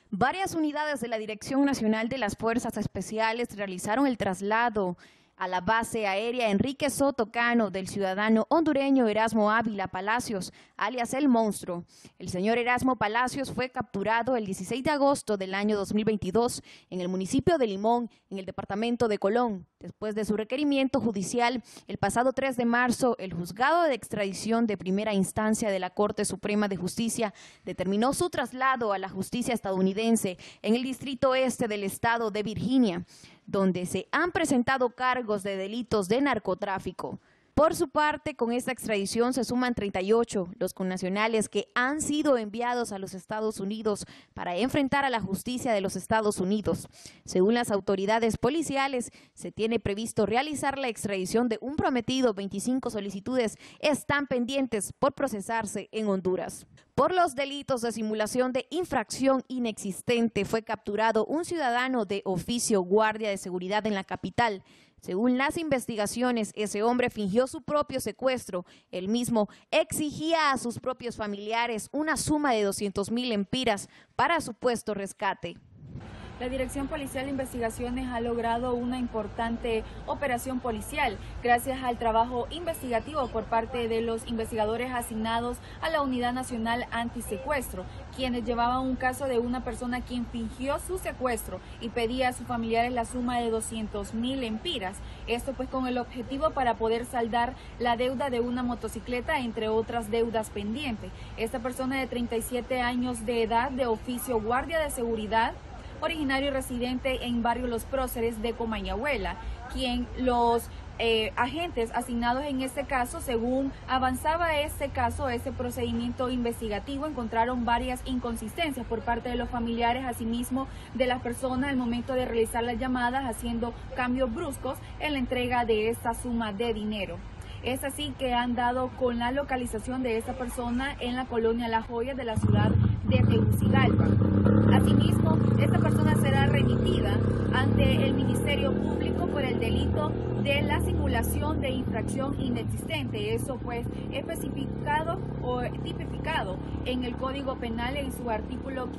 Varias unidades de la Dirección Nacional de las Fuerzas Especiales realizaron el traslado a la base aérea Enrique Soto Cano del ciudadano hondureño Erasmo Ávila Palacios, alias El Monstruo. El señor Erasmo Palacios fue capturado el 16 de agosto del año 2022 en el municipio de Limón, en el departamento de Colón. Después de su requerimiento judicial, el pasado 3 de marzo, el juzgado de extradición de primera instancia de la Corte Suprema de Justicia determinó su traslado a la justicia estadounidense en el distrito este del estado de Virginia, donde se han presentado cargos de delitos de narcotráfico. Por su parte, con esta extradición se suman 38 los connacionales que han sido enviados a los Estados Unidos para enfrentar a la justicia de los Estados Unidos. Según las autoridades policiales, se tiene previsto realizar la extradición de un prometido. 25 solicitudes están pendientes por procesarse en Honduras. Por los delitos de simulación de infracción inexistente fue capturado un ciudadano de oficio guardia de seguridad en la capital. Según las investigaciones, ese hombre fingió su propio secuestro. Él mismo exigía a sus propios familiares una suma de 200,000 lempiras para supuesto rescate. La Dirección Policial de Investigaciones ha logrado una importante operación policial gracias al trabajo investigativo por parte de los investigadores asignados a la Unidad Nacional Antisecuestro, quienes llevaban un caso de una persona quien fingió su secuestro y pedía a sus familiares la suma de 200,000 lempiras. Esto pues con el objetivo para poder saldar la deuda de una motocicleta, entre otras deudas pendientes. Esta persona de 37 años de edad, de oficio guardia de seguridad, originario y residente en barrio Los Próceres de Comayagüela, quien los agentes asignados en este caso, según avanzaba este procedimiento investigativo, encontraron varias inconsistencias por parte de los familiares, asimismo de las personas al momento de realizar las llamadas, haciendo cambios bruscos en la entrega de esta suma de dinero. Es así que han dado con la localización de esta persona en la colonia La Joya de la ciudad de Tegucigalpa. Asimismo, esta persona será remitida ante el Ministerio Público por el delito de la simulación de infracción inexistente. Eso pues especificado o tipificado en el Código Penal en su artículo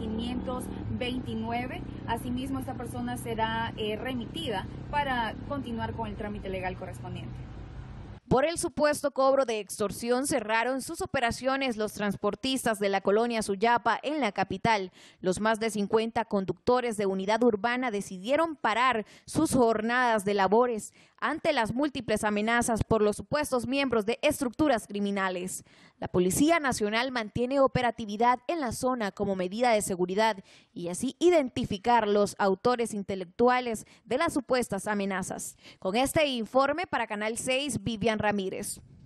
529. Asimismo, esta persona será remitida para continuar con el trámite legal correspondiente. Por el supuesto cobro de extorsión cerraron sus operaciones los transportistas de la colonia Suyapa en la capital. Los más de 50 conductores de unidad urbana decidieron parar sus jornadas de labores ante las múltiples amenazas por los supuestos miembros de estructuras criminales. La Policía Nacional mantiene operatividad en la zona como medida de seguridad y así identificar los autores intelectuales de las supuestas amenazas. Con este informe para Canal 6, Vivian Ramírez.